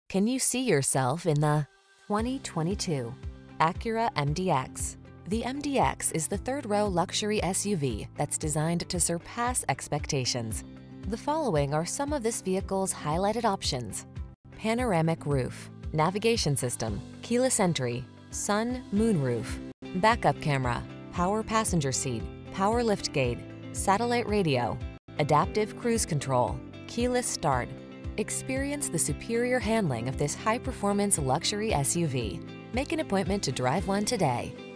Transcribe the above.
Can you see yourself in the 2022 Acura MDX? The MDX is the third-row luxury SUV that's designed to surpass expectations. The following are some of this vehicle's highlighted options: panoramic roof, navigation system, keyless entry, sun, moon roof, backup camera, power passenger seat, power liftgate, satellite radio, adaptive cruise control, keyless start. Experience the superior handling of this high-performance luxury SUV. Make an appointment to drive one today.